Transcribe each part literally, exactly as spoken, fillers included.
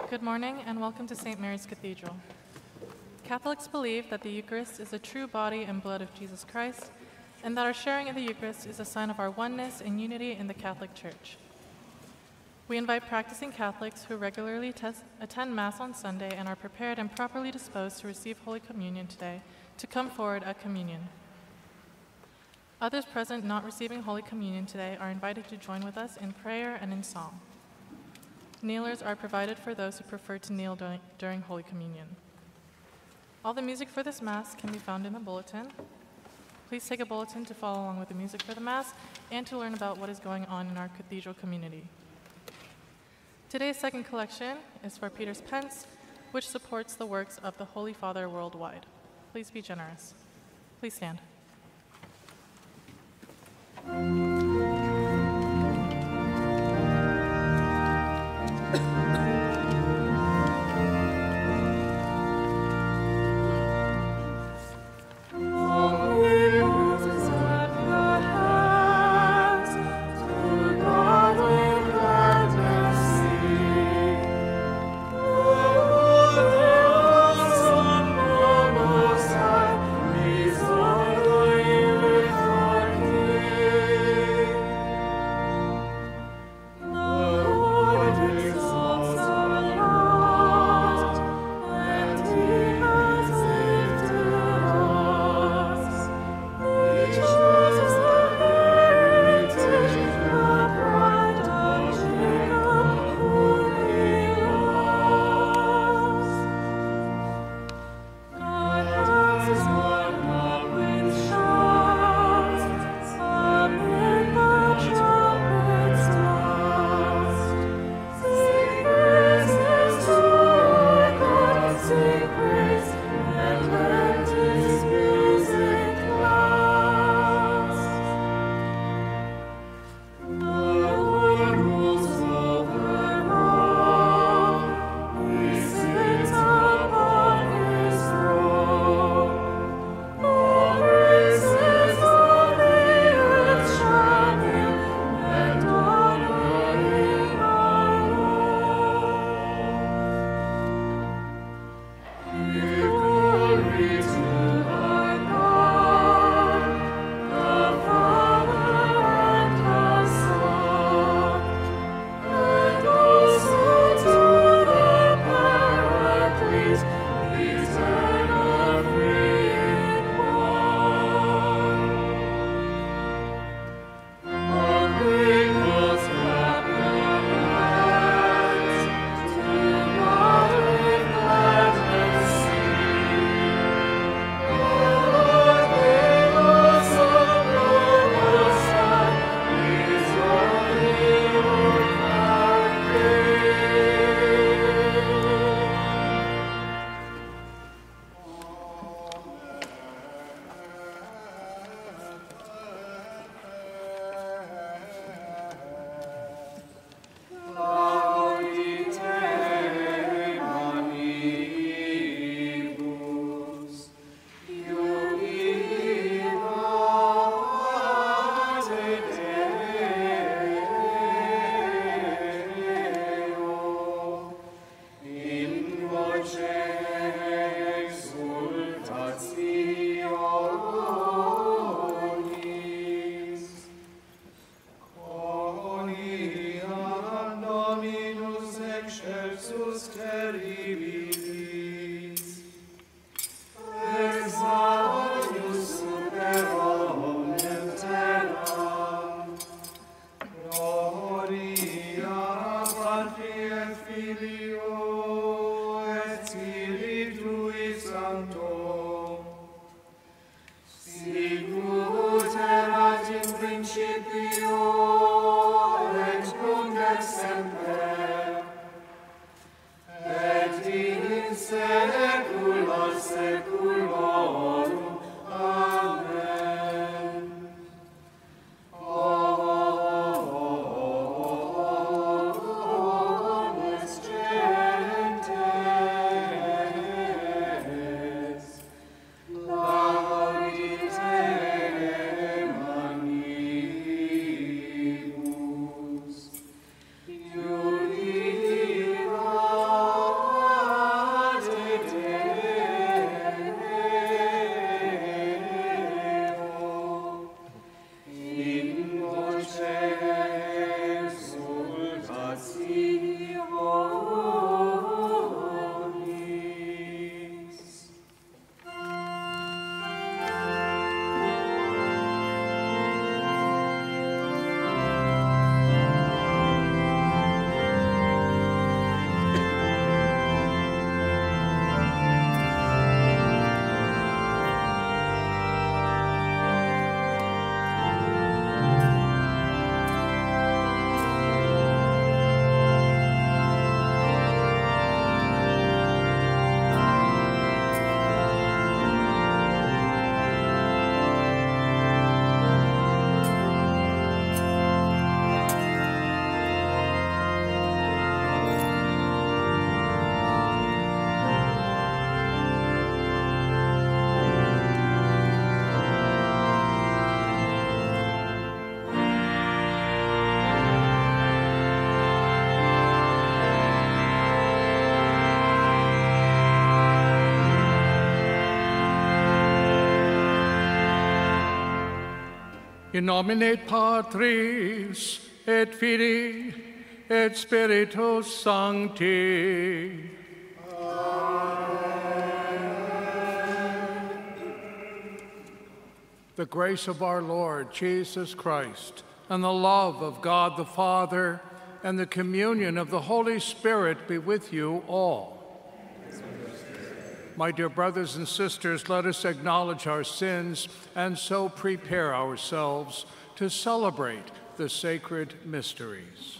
Good morning and welcome to Saint Mary's Cathedral. Catholics believe that the Eucharist is the true body and blood of Jesus Christ, and that our sharing in the Eucharist is a sign of our oneness and unity in the Catholic Church. We invite practicing Catholics who regularly tes- attend Mass on Sunday and are prepared and properly disposed to receive Holy Communion today to come forward at communion. Others present not receiving Holy Communion today are invited to join with us in prayer and in song. Kneelers are provided for those who prefer to kneel during, during Holy Communion. All the music for this Mass can be found in the bulletin. Please take a bulletin to follow along with the music for the Mass and to learn about what is going on in our cathedral community. Today's second collection is for Peter's Pence, which supports the works of the Holy Father worldwide. Please be generous. Please stand. Thank you. In nomine Patris et Filii et Spiritus Sancti. The grace of our Lord Jesus Christ, and the love of God the Father, and the communion of the Holy Spirit be with you all. My dear brothers and sisters, let us acknowledge our sins and so prepare ourselves to celebrate the sacred mysteries.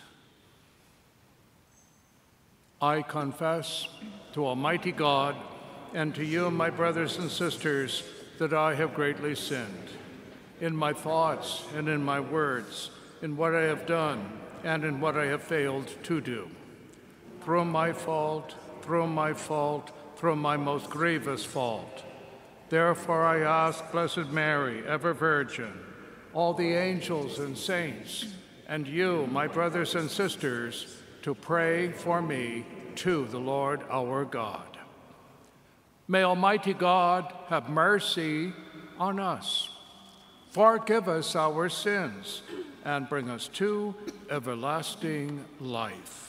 I confess to Almighty God and to you, my brothers and sisters, that I have greatly sinned in my thoughts and in my words, in what I have done and in what I have failed to do. Through my fault, through my fault, through my most grievous fault. Therefore I ask Blessed Mary, ever Virgin, all the angels and saints, and you, my brothers and sisters, to pray for me to the Lord our God. May Almighty God have mercy on us, forgive us our sins, and bring us to everlasting life.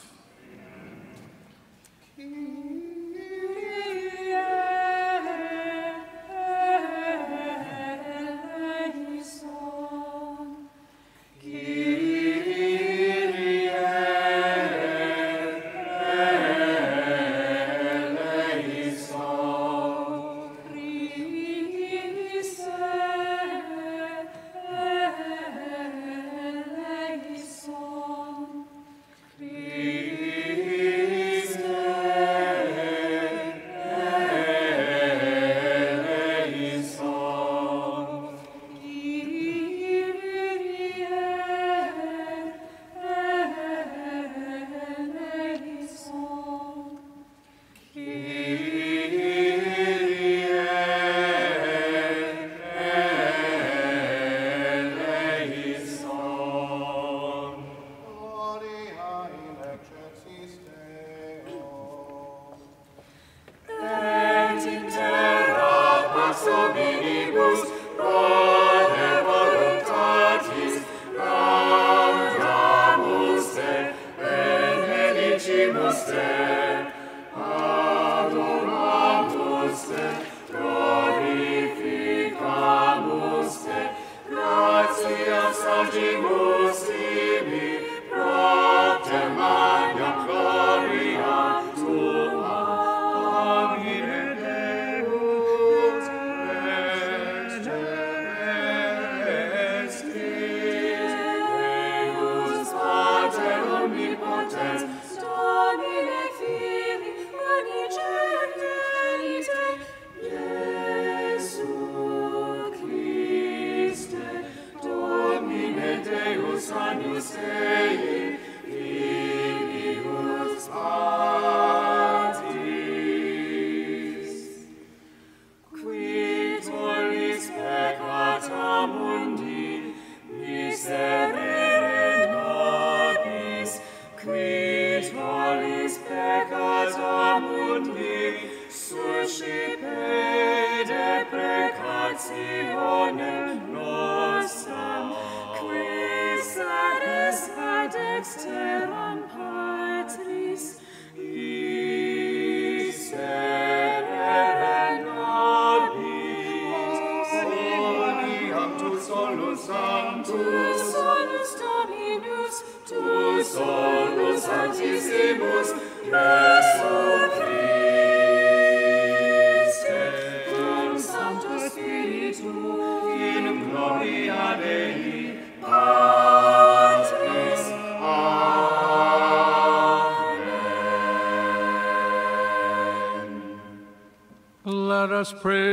Let us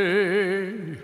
pray.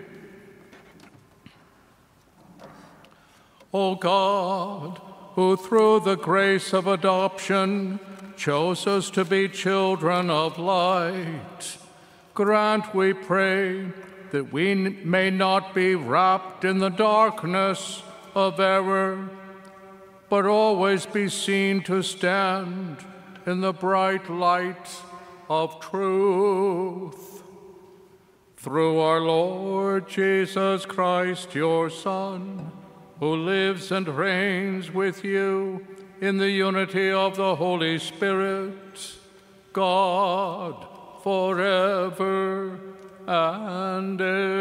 O God, who through the grace of adoption chose us to be children of light, grant, we pray, that we may not be wrapped in the darkness of error, but always be seen to stand in the bright light of truth. Through our Lord Jesus Christ, your Son, who lives and reigns with you in the unity of the Holy Spirit, God, forever and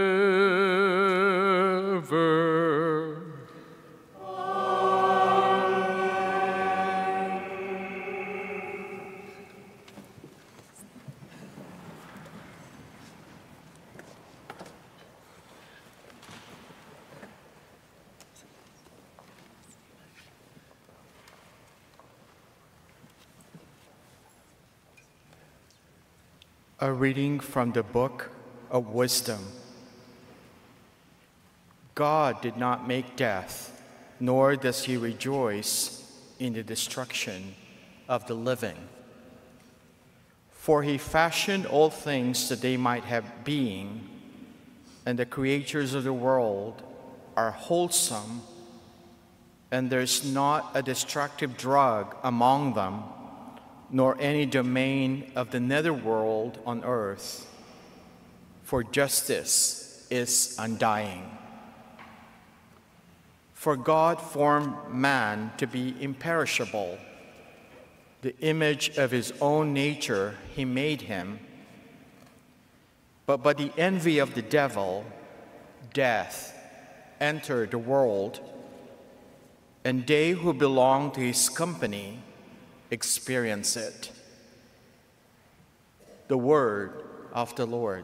ever. A reading from the Book of Wisdom. God did not make death, nor does he rejoice in the destruction of the living. For he fashioned all things that they might have being, and the creatures of the world are wholesome, and there's not a destructive drug among them, nor any domain of the netherworld on earth, for justice is undying. For God formed man to be imperishable. The image of his own nature he made him. But by the envy of the devil, death entered the world, and they who belong to his company experience it. The word of the Lord.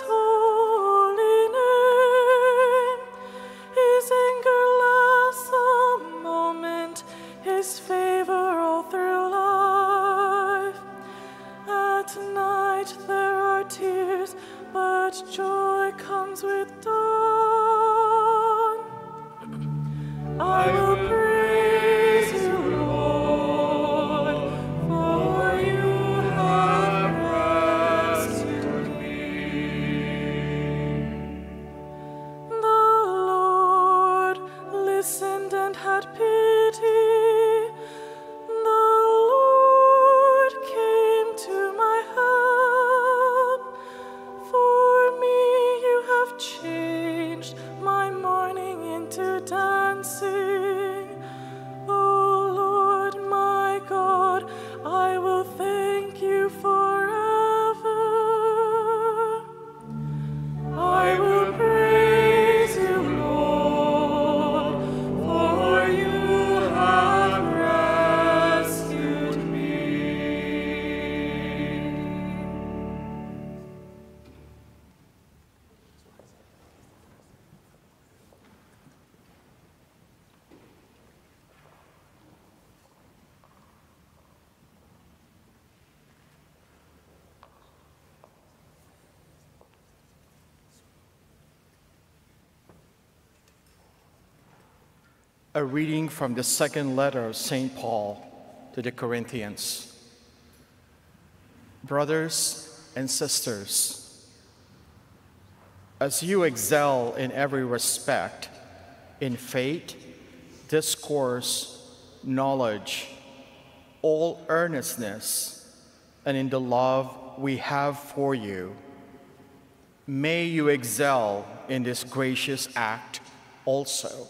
His anger lasts A reading from the second letter of Saint Paul to the Corinthians. Brothers and sisters, as you excel in every respect, in faith, discourse, knowledge, all earnestness, and in the love we have for you, may you excel in this gracious act also.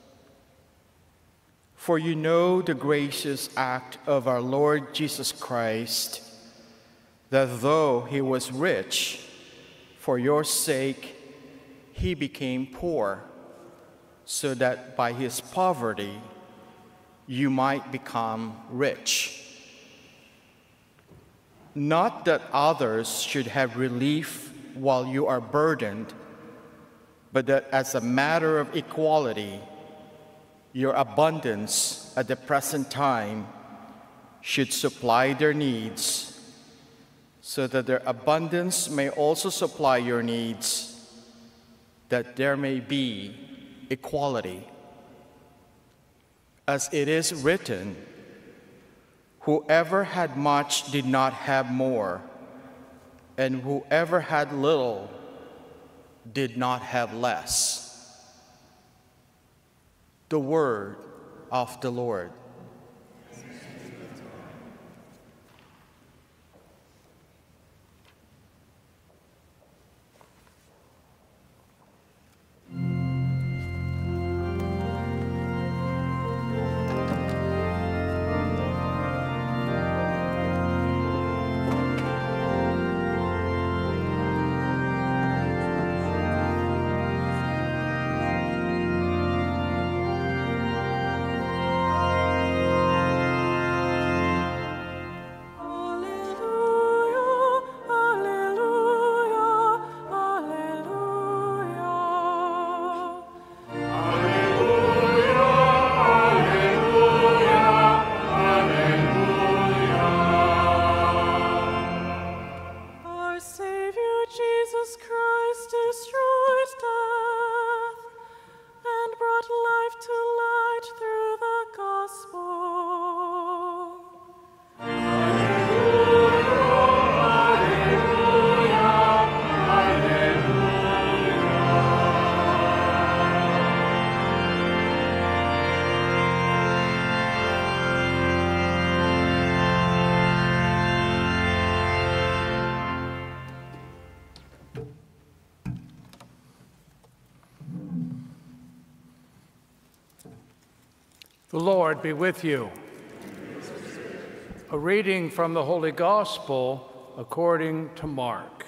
For you know the gracious act of our Lord Jesus Christ, that though he was rich, for your sake he became poor, so that by his poverty you might become rich. Not that others should have relief while you are burdened, but that as a matter of equality, your abundance at the present time should supply their needs, so that their abundance may also supply your needs, that there may be equality. As it is written, whoever had much did not have more, and whoever had little did not have less. The word of the Lord. The Lord be with you. A reading from the Holy Gospel according to Mark.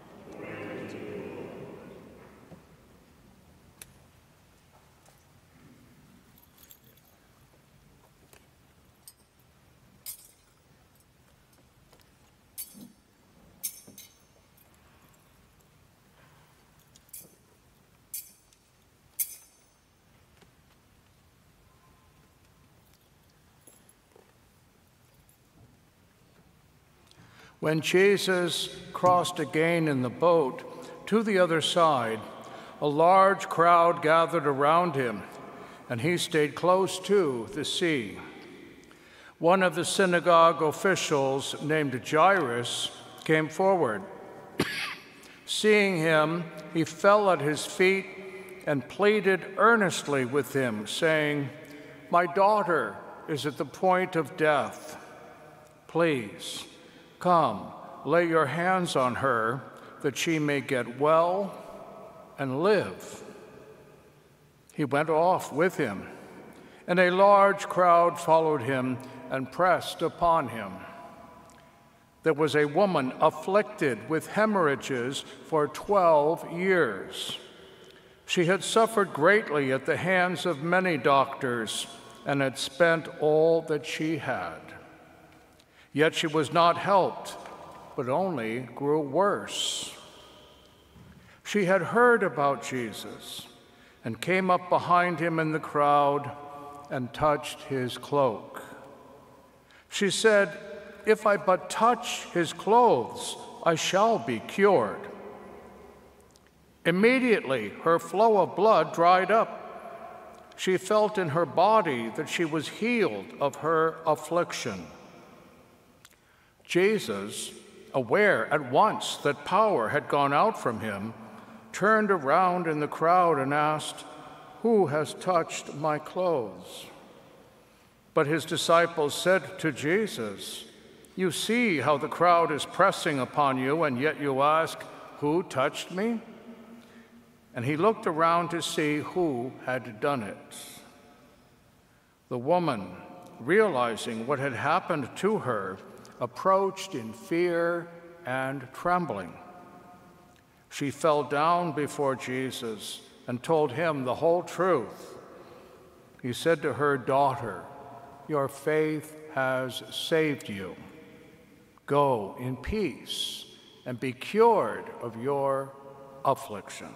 When Jesus crossed again in the boat to the other side, a large crowd gathered around him, and he stayed close to the sea. One of the synagogue officials, named Jairus, came forward. Seeing him, he fell at his feet and pleaded earnestly with him, saying, "My daughter is at the point of death. Please, come, lay your hands on her, that she may get well and live." He went off with him, and a large crowd followed him and pressed upon him. There was a woman afflicted with hemorrhages for twelve years. She had suffered greatly at the hands of many doctors and had spent all that she had. Yet she was not helped, but only grew worse. She had heard about Jesus and came up behind him in the crowd and touched his cloak. She said, "If I but touch his clothes, I shall be cured." Immediately, her flow of blood dried up. She felt in her body that she was healed of her affliction. Jesus, aware at once that power had gone out from him, turned around in the crowd and asked, "Who has touched my clothes?" But his disciples said to Jesus, "You see how the crowd is pressing upon you, and yet you ask, 'Who touched me?'" And he looked around to see who had done it. The woman, realizing what had happened to her, approached in fear and trembling. She fell down before Jesus and told him the whole truth. He said to her, "Daughter, your faith has saved you. Go in peace and be cured of your affliction."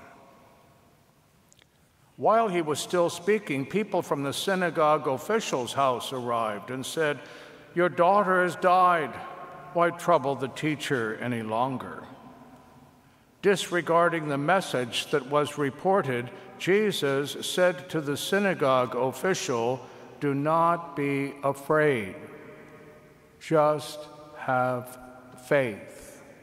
While he was still speaking, people from the synagogue official's house arrived and said, "Your daughter has died. Why trouble the teacher any longer?" Disregarding the message that was reported, Jesus said to the synagogue official, "Do not be afraid. Just have faith."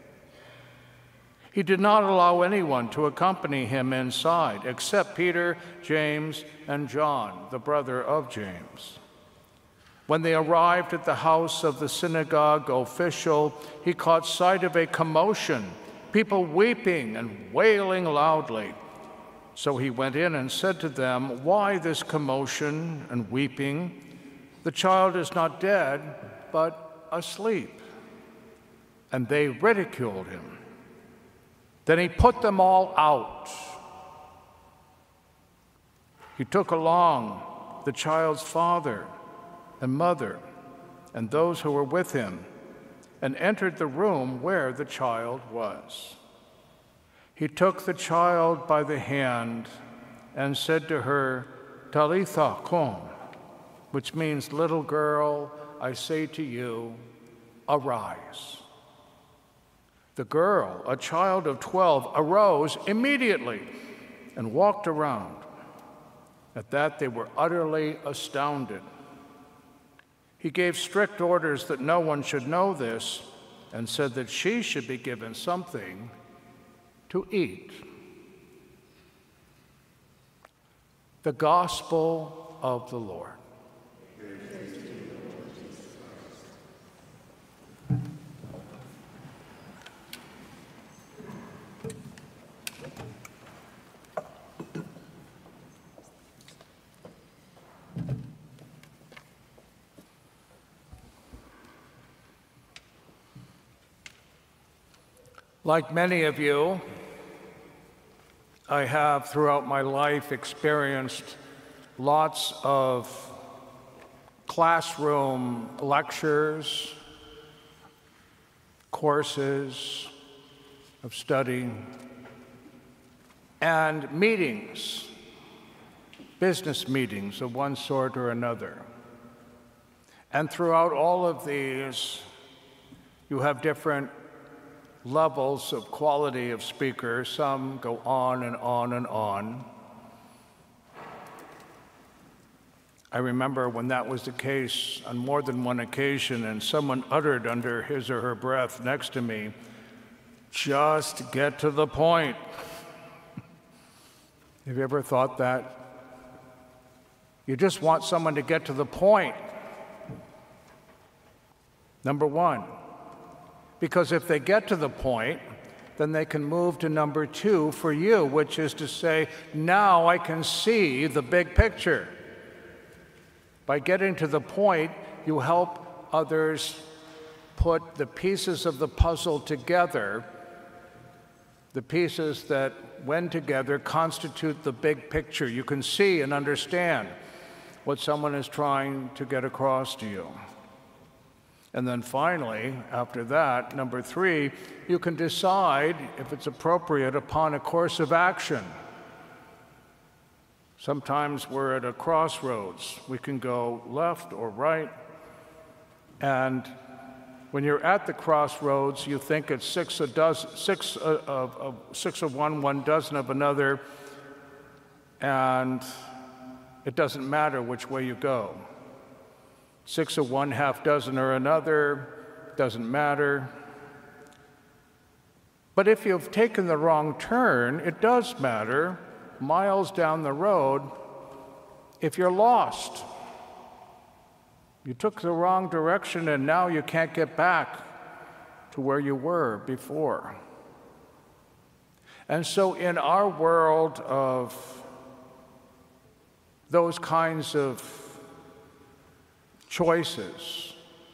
He did not allow anyone to accompany him inside except Peter, James, and John, the brother of James. When they arrived at the house of the synagogue official, he caught sight of a commotion, people weeping and wailing loudly. So he went in and said to them, "Why this commotion and weeping? The child is not dead, but asleep." And they ridiculed him. Then he put them all out. He took along the child's father and mother and those who were with him and entered the room where the child was. He took the child by the hand and said to her, "Talitha kum," which means, "Little girl, I say to you, arise." The girl, a child of twelve, arose immediately and walked around. At that, they were utterly astounded. He gave strict orders that no one should know this and said that she should be given something to eat. The Gospel of the Lord. Like many of you, I have throughout my life experienced lots of classroom lectures, courses of study, and meetings, business meetings of one sort or another. And throughout all of these, you have different levels of quality of speaker. Some go on and on and on. I remember when that was the case on more than one occasion, and someone uttered under his or her breath next to me, "Just get to the point." Have you ever thought that? You just want someone to get to the point. Number one, because if they get to the point, then they can move to number two for you, which is to say, now I can see the big picture. By getting to the point, you help others put the pieces of the puzzle together, the pieces that, when together, constitute the big picture. You can see and understand what someone is trying to get across to you. And then finally, after that, number three, you can decide if it's appropriate upon a course of action. Sometimes we're at a crossroads. We can go left or right. And when you're at the crossroads, you think it's six, a dozen, six, of, of, six of one, one dozen of another. And It doesn't matter which way you go. Six of one, half dozen or another, doesn't matter. But if you've taken the wrong turn, it does matter, miles down the road, if you're lost. You took the wrong direction and now you can't get back to where you were before. And so in our world of those kinds of choices,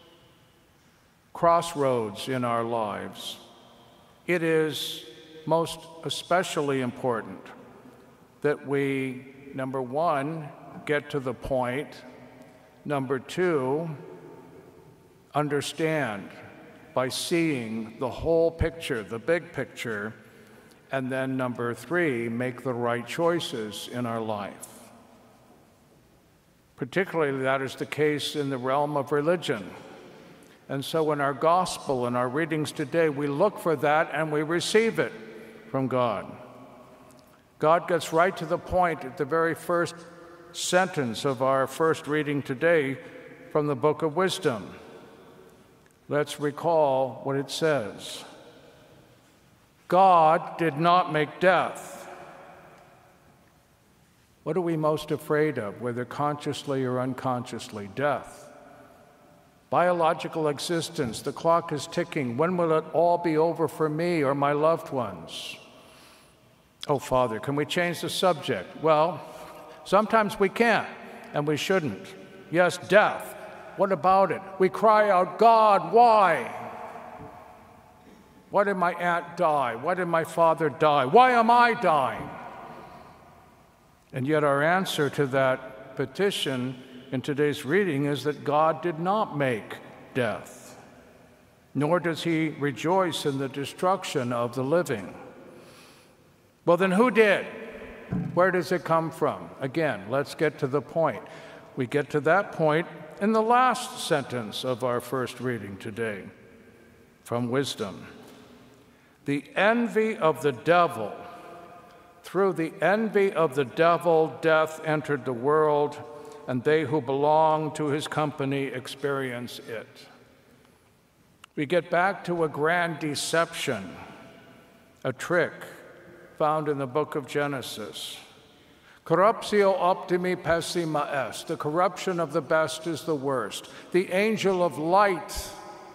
crossroads in our lives, it is most especially important that we, number one, get to the point, number two, understand by seeing the whole picture, the big picture, and then number three, make the right choices in our life. Particularly that is the case in the realm of religion. And so in our gospel and our readings today, we look for that and we receive it from God. God gets right to the point at the very first sentence of our first reading today from the Book of Wisdom. Let's recall what it says. God did not make death. What are we most afraid of, whether consciously or unconsciously? Death. Biological existence, the clock is ticking. When will it all be over for me or my loved ones? Oh, Father, can we change the subject? Well, sometimes we can't, and we shouldn't. Yes, death. What about it? We cry out, God, why? Why did my aunt die? Why did my father die? Why am I dying? And yet our answer to that petition in today's reading is that God did not make death, nor does he rejoice in the destruction of the living. Well, then who did? Where does it come from? Again, let's get to the point. We get to that point in the last sentence of our first reading today from Wisdom. The envy of the devil, through the envy of the devil, death entered the world, and they who belong to his company experience it. We get back to a grand deception, a trick found in the book of Genesis. Corruptio optimi pessima est. The corruption of the best is the worst. The angel of light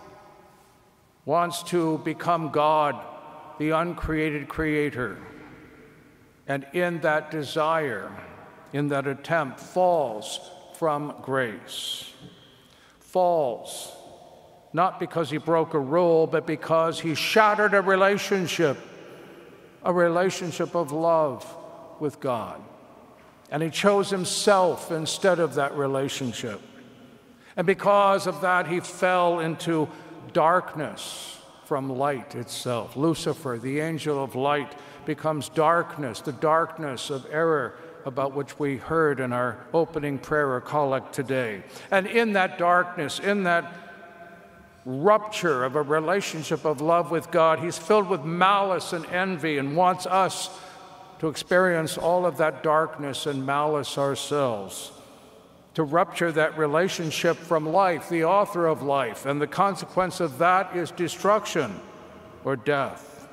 wants to become God, the uncreated creator. And in that desire, in that attempt, falls from grace. Falls, not because he broke a rule, but because he shattered a relationship, a relationship of love with God. And he chose himself instead of that relationship. And because of that, he fell into darkness from light itself. Lucifer, the angel of light, becomes darkness, the darkness of error about which we heard in our opening prayer or collect today. And in that darkness, in that rupture of a relationship of love with God, he's filled with malice and envy and wants us to experience all of that darkness and malice ourselves, to rupture that relationship from life, the author of life, and the consequence of that is destruction or death.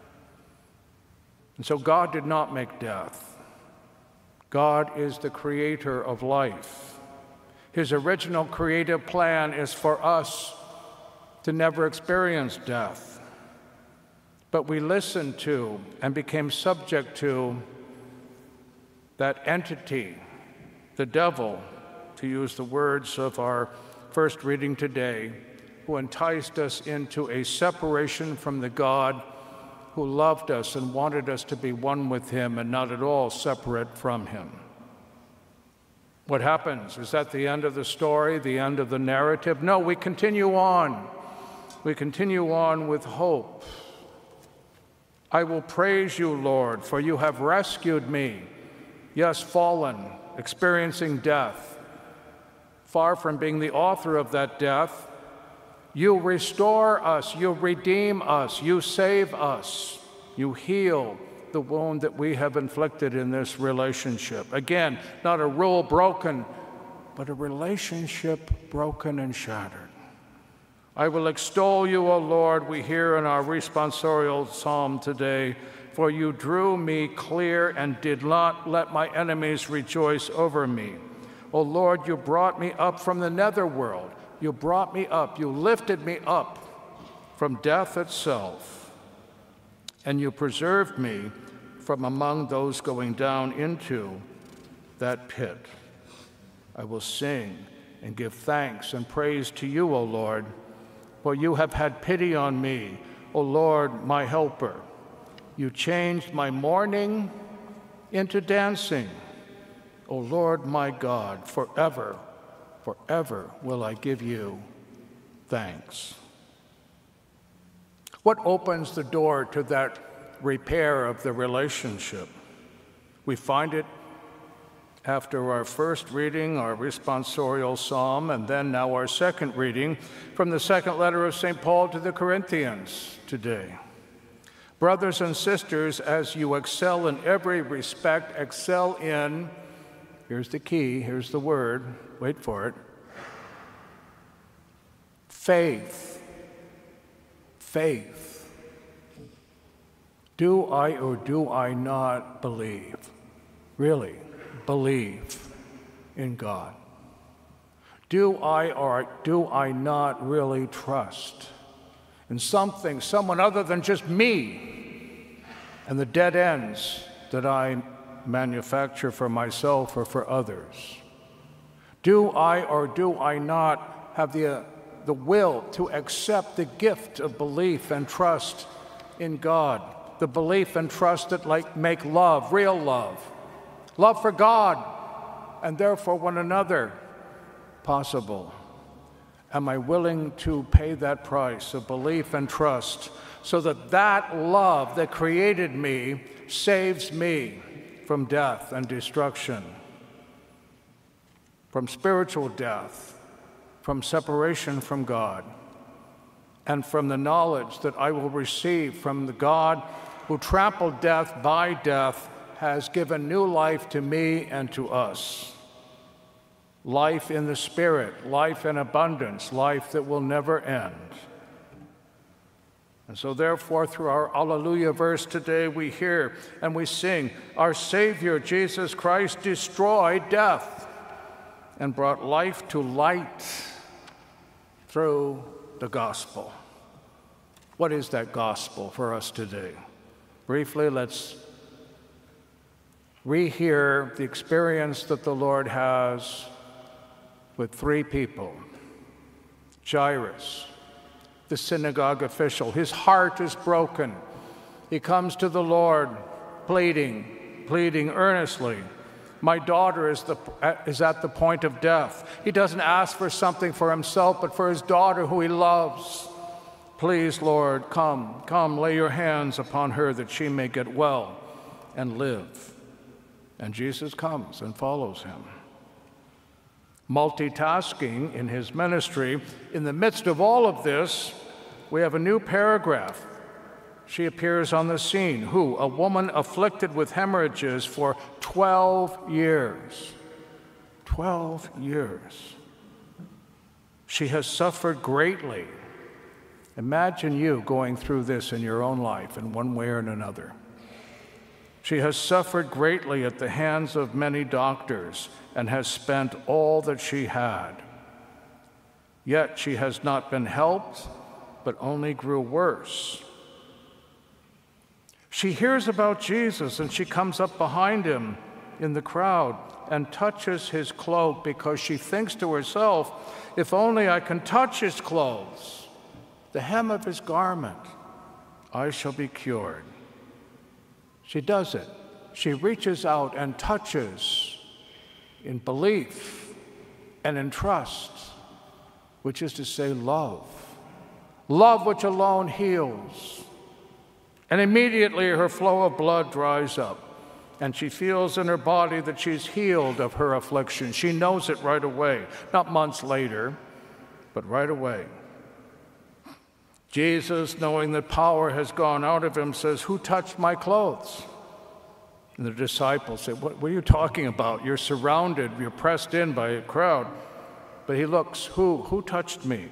And so God did not make death. God is the creator of life. His original creative plan is for us to never experience death. But we listened to and became subject to that entity, the devil, to use the words of our first reading today, who enticed us into a separation from the God who loved us and wanted us to be one with him and not at all separate from him. What happens? Is that the end of the story, the end of the narrative? No, we continue on. We continue on with hope. I will praise you, Lord, for you have rescued me. Yes, fallen, experiencing death. Far from being the author of that death, you restore us, you redeem us, you save us, you heal the wound that we have inflicted in this relationship. Again, not a rule broken, but a relationship broken and shattered. I will extol you, O Lord, we hear in our responsorial psalm today, for you drew me clear and did not let my enemies rejoice over me. O Lord, you brought me up from the netherworld. You brought me up. You lifted me up from death itself. And you preserved me from among those going down into that pit. I will sing and give thanks and praise to you, O Lord, for you have had pity on me, O Lord, my helper. You changed my mourning into dancing. O Lord, my God, forever, forever will I give you thanks. What opens the door to that repair of the relationship? We find it after our first reading, our responsorial psalm, and then now our second reading from the second letter of Saint Paul to the Corinthians today. Brothers and sisters, as you excel in every respect, excel in, here's the key, here's the word, wait for it, faith. Faith. Do I or do I not believe? Really, believe in God? Do I or do I not really trust in something, someone other than just me and the dead ends that I manufacture for myself or for others? Do I or do I not have the, uh, the will to accept the gift of belief and trust in God? The belief and trust that like make love, real love, love for God and therefore one another possible. Am I willing to pay that price of belief and trust so that that love that created me saves me from death and destruction, from spiritual death, from separation from God, and from the knowledge that I will receive from the God who trampled death by death, has given new life to me and to us. Life in the Spirit, life in abundance, life that will never end. And so therefore, through our Alleluia verse today, we hear and we sing, our Savior, Jesus Christ, destroyed death and brought life to light through the gospel. What is that gospel for us today? Briefly, let's rehear the experience that the Lord has with three people. Jairus, the synagogue official, his heart is broken. He comes to the Lord pleading, pleading earnestly. My daughter is, the, is at the point of death. He doesn't ask for something for himself, but for his daughter who he loves. Please, Lord, come, come, lay your hands upon her that she may get well and live. And Jesus comes and follows him. Multitasking in his ministry, in the midst of all of this, we have a new paragraph. She appears on the scene. Who? A woman afflicted with hemorrhages for twelve years. twelve years. She has suffered greatly. Imagine you going through this in your own life in one way or another. She has suffered greatly at the hands of many doctors and has spent all that she had. Yet she has not been helped, but only grew worse. She hears about Jesus and she comes up behind him in the crowd and touches his cloak because she thinks to herself, if only I can touch his clothes, the hem of his garment, I shall be cured. She does it. She reaches out and touches in belief and in trust, which is to say love. Love which alone heals. And immediately her flow of blood dries up, and she feels in her body that she's healed of her affliction. She knows it right away, not months later, but right away. Jesus, knowing that power has gone out of him, says, who touched my clothes? And the disciples say, what, what are you talking about? You're surrounded, you're pressed in by a crowd. But he looks, who? Who touched me?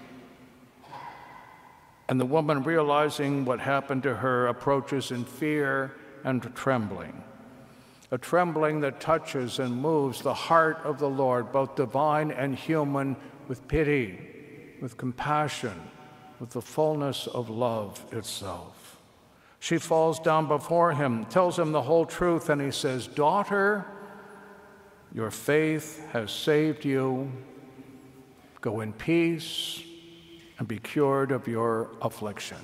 And the woman, realizing what happened to her, approaches in fear and trembling. A trembling that touches and moves the heart of the Lord, both divine and human, with pity, with compassion, with the fullness of love itself. She falls down before him, tells him the whole truth, and he says, "Daughter, your faith has saved you. Go in peace and be cured of your affliction."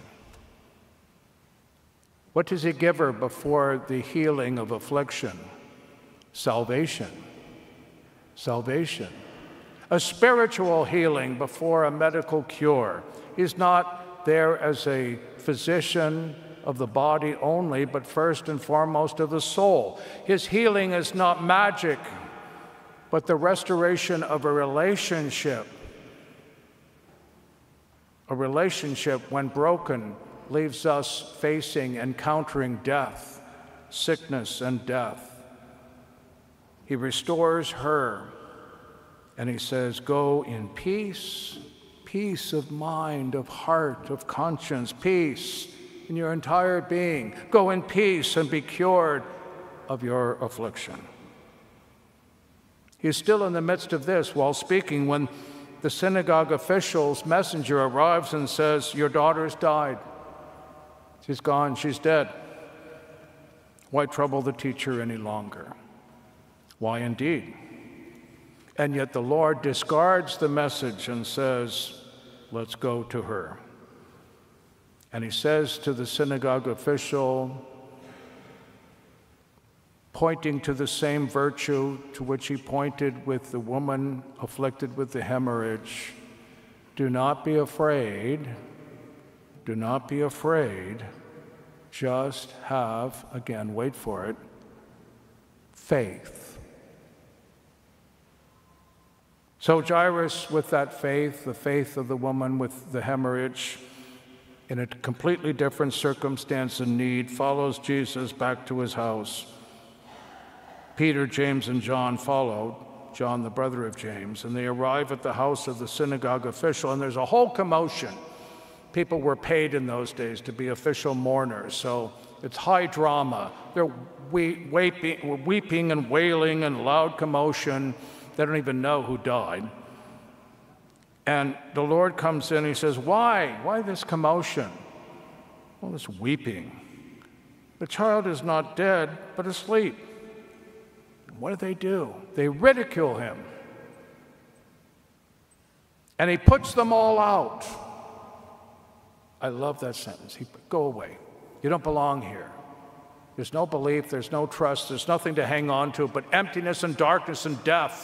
What does he give her before the healing of affliction? Salvation. Salvation. A spiritual healing before a medical cure. He's not there as a physician of the body only, but first and foremost of the soul. His healing is not magic, but the restoration of a relationship. A relationship, when broken, leaves us facing, encountering death, sickness and death. He restores her, and he says, go in peace, peace of mind, of heart, of conscience, peace in your entire being. Go in peace and be cured of your affliction. He's still in the midst of this while speaking when the synagogue official's messenger arrives and says, your daughter's died. She's gone, she's dead. Why trouble the teacher any longer? Why indeed? And yet the Lord discards the message and says, let's go to her. And he says to the synagogue official, pointing to the same virtue to which he pointed with the woman afflicted with the hemorrhage, do not be afraid, do not be afraid, just have, again, wait for it, faith. So Jairus, with that faith, the faith of the woman with the hemorrhage, in a completely different circumstance and need, follows Jesus back to his house. Peter, James, and John followed, John, the brother of James, and they arrive at the house of the synagogue official, and there's a whole commotion. People were paid in those days to be official mourners, so it's high drama. They're weeping, weeping and wailing and loud commotion. They don't even know who died. And the Lord comes in, he says, why? Why this commotion? Well, this weeping. The child is not dead, but asleep. What do they do? They ridicule him. And he puts them all out. I love that sentence. He, go away. You don't belong here. There's no belief, there's no trust, there's nothing to hang on to but emptiness and darkness and death.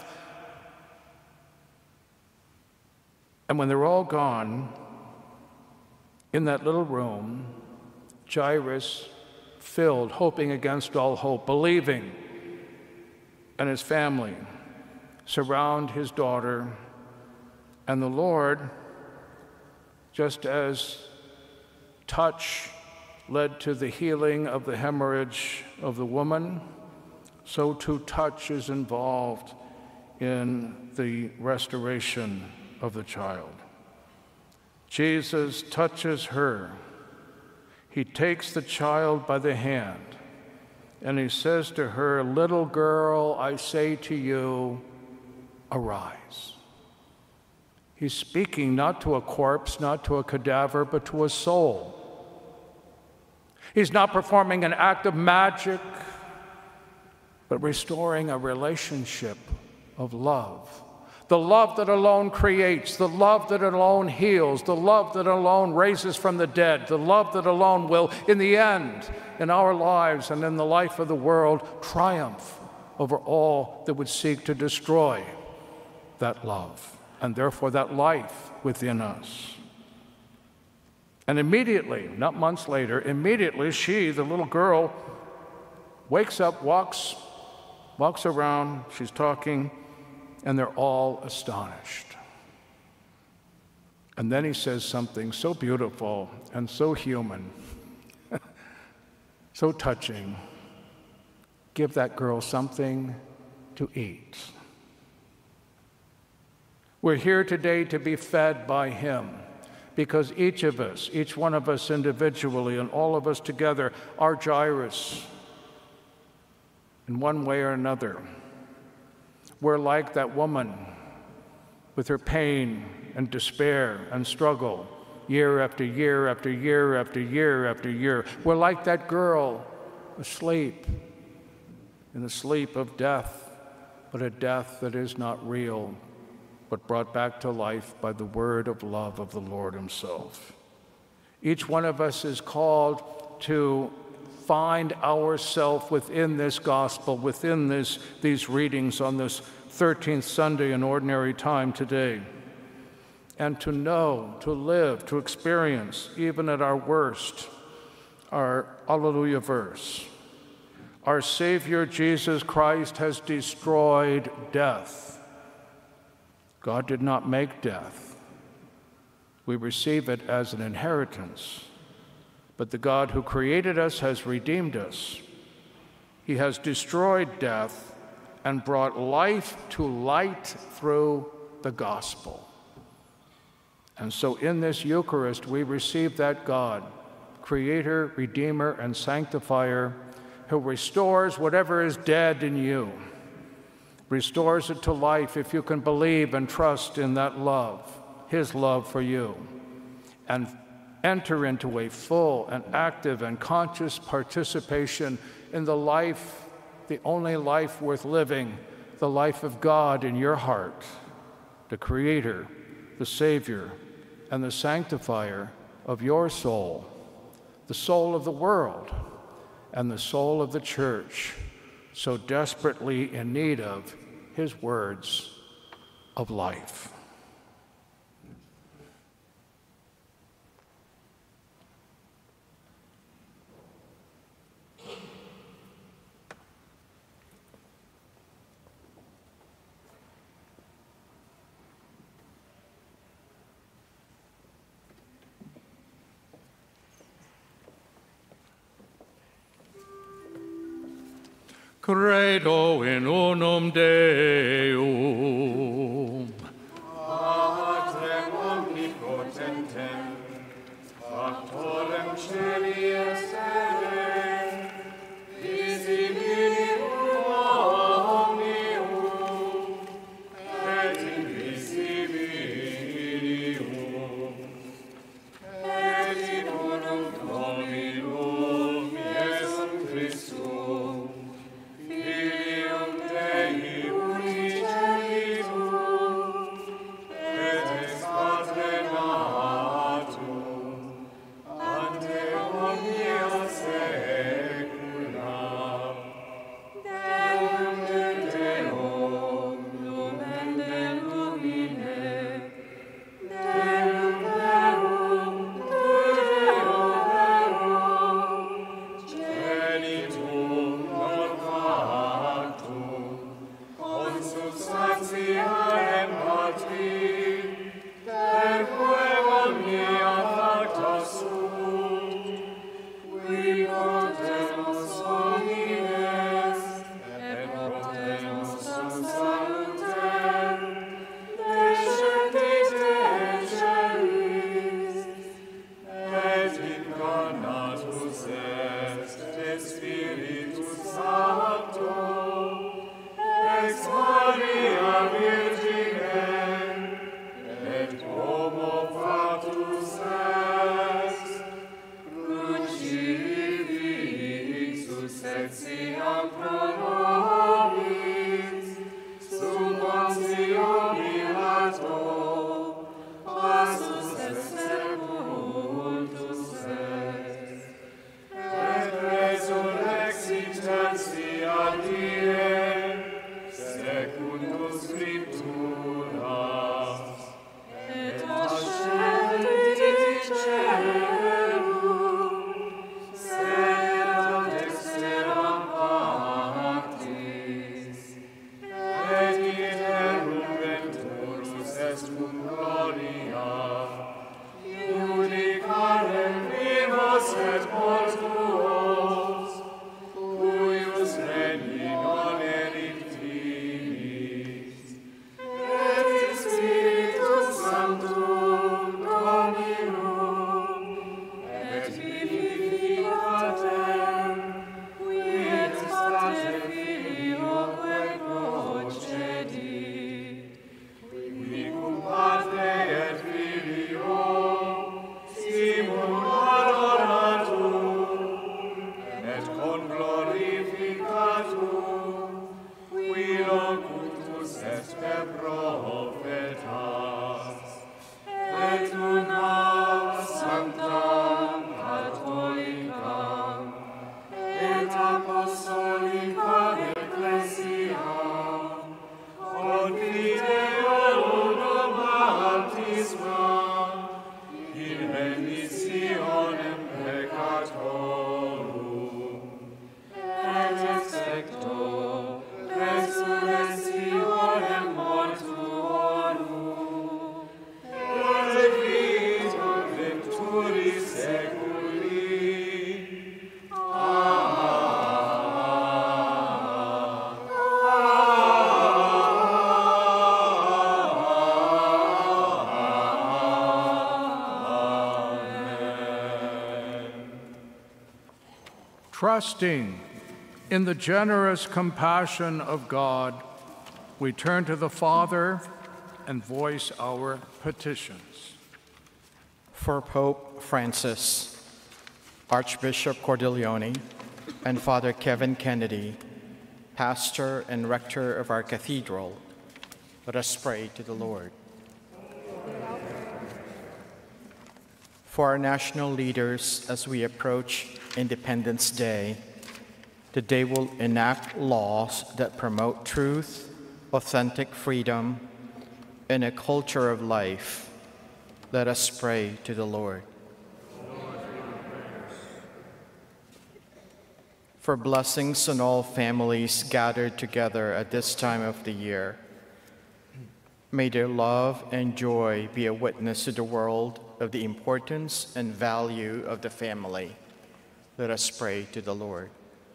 And when they're all gone, in that little room, Jairus, filled, hoping against all hope, believing, and his family surround his daughter, and the Lord, just as touch led to the healing of the hemorrhage of the woman, so too touch is involved in the restoration of the child. Jesus touches her. He takes the child by the hand, and he says to her, little girl, I say to you, arise. He's speaking not to a corpse, not to a cadaver, but to a soul. He's not performing an act of magic, but restoring a relationship of love. The love that alone creates, the love that alone heals, the love that alone raises from the dead, the love that alone will, in the end, in our lives and in the life of the world, triumph over all that would seek to destroy that love, and therefore that life within us. And immediately, not months later, immediately she, the little girl, wakes up, walks, walks around, she's talking, and they're all astonished. And then he says something so beautiful and so human, so touching. give that girl something to eat. We're here today to be fed by him, because each of us, each one of us individually and all of us together are Jairus in one way or another. We're like that woman with her pain and despair and struggle year after year after year after year after year. We're like that girl asleep in the sleep of death, but a death that is not real, but brought back to life by the word of love of the Lord himself. Each one of us is called to find ourselves within this gospel, within this, these readings on this thirteenth Sunday in Ordinary Time today, and to know, to live, to experience, even at our worst, our Alleluia verse. Our Savior Jesus Christ has destroyed death. God did not make death. We receive it as an inheritance. But the God who created us has redeemed us. He has destroyed death and brought life to light through the gospel. And so in this Eucharist, we receive that God, Creator, Redeemer, and Sanctifier, who restores whatever is dead in you, restores it to life if you can believe and trust in that love, his love for you, and enter into a full and active and conscious participation in the life, the only life worth living, the life of God in your heart, the Creator, the Savior, and the Sanctifier of your soul, the soul of the world, and the soul of the Church, so desperately in need of his words of life. Credo in unum Deum. Patrem omnipotentem, factorem celi et terrae, visibilium omnium, et invisibilium, et in unum Dominum Iesum Christum, Filium Dei unicellitum, resurrectione mortuorum, et vita victoris seculi. Trusting in the generous compassion of God, we turn to the Father and voice our petitions. For Pope Francis, Archbishop Cordileone, and Father Kevin Kennedy, pastor and rector of our cathedral, let us pray to the Lord. For our national leaders as we approach Independence Day, that they will enact laws that promote truth, authentic freedom, and a culture of life. Let us pray to the Lord. For blessings on all families gathered together at this time of the year, may their love and joy be a witness to the world of the importance and value of the family. Let us pray to the Lord.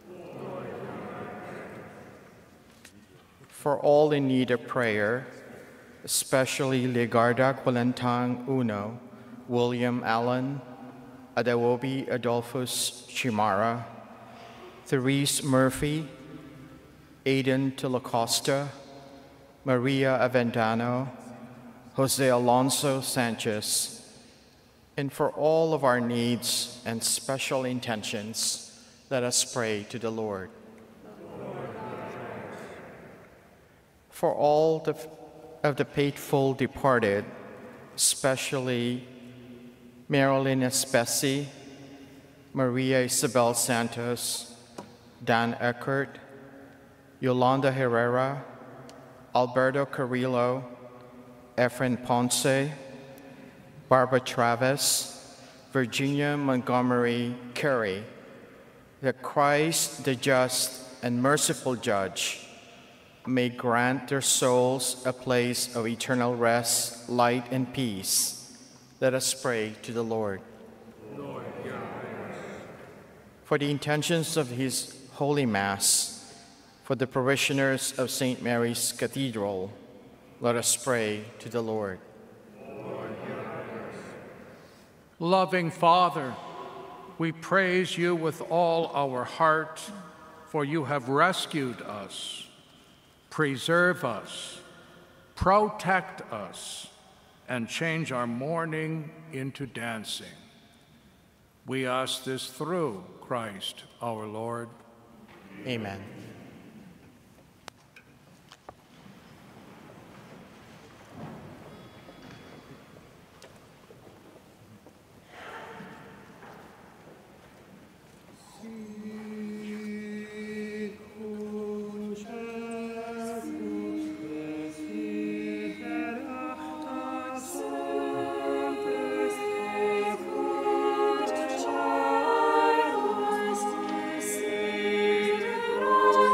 For all in need of prayer, especially Legarda Qualentang Uno, William Allen, Adawobi Adolphus Chimara, Therese Murphy, Aidan Tulacosta, Maria Avendano, Jose Alonso Sanchez, and for all of our needs and special intentions, let us pray to the Lord. For all the, of the faithful departed, especially Marilyn Espesi, Maria Isabel Santos, Dan Eckert, Yolanda Herrera, Alberto Carrillo, Efren Ponce, Barbara Travis, Virginia Montgomery Carey, that Christ, the just and merciful judge, may grant their souls a place of eternal rest, light, and peace. Let us pray to the Lord. Lord, for the intentions of his Holy Mass, for the parishioners of Saint Mary's Cathedral, let us pray to the Lord. Loving Father, we praise you with all our heart, for you have rescued us, preserve us, protect us, and change our mourning into dancing. We ask this through Christ our Lord. Amen. Lord,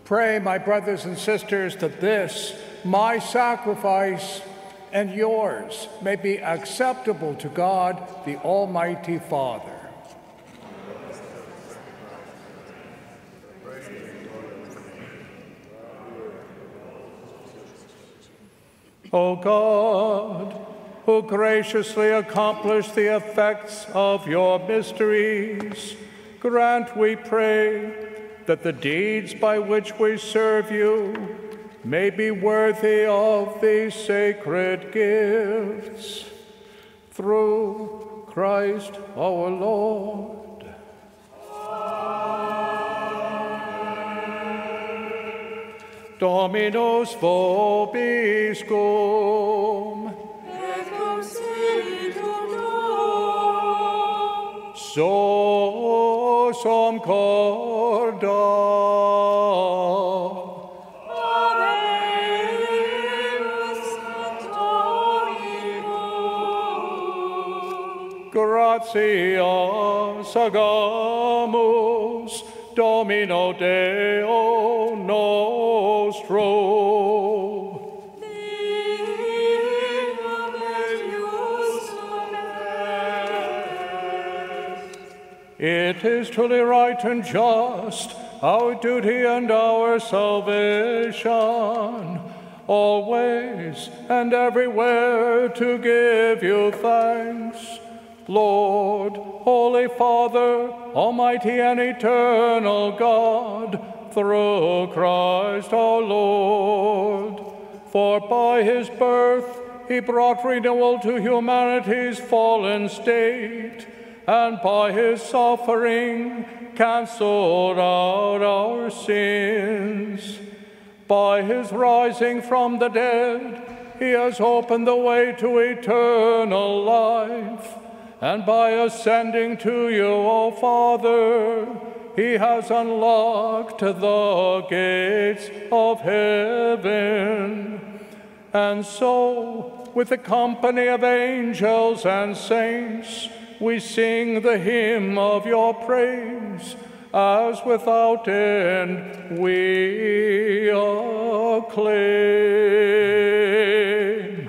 Pray, my brothers and sisters, that this, my sacrifice, and yours may be acceptable to God, the Almighty Father. O God, who graciously accomplished the effects of your mysteries, grant, we pray, that the deeds by which we serve you may be worthy of these sacred gifts. Through Christ our Lord. Dominus vobiscum. Et cum spiritu tuo. So som corda. Habemus Sanctorum. Gratias agamus Domino Deo nostro. It is truly right and just, our duty and our salvation, always and everywhere to give you thanks, Lord, Holy Father, Almighty and eternal God, through Christ our Lord. For by his birth he brought renewal to humanity's fallen state, and by his suffering canceled out our sins. By his rising from the dead, he has opened the way to eternal life. And by ascending to you, O Father, he has unlocked the gates of heaven. And so, with the company of angels and saints, we sing the hymn of your praise, as without end we acclaim.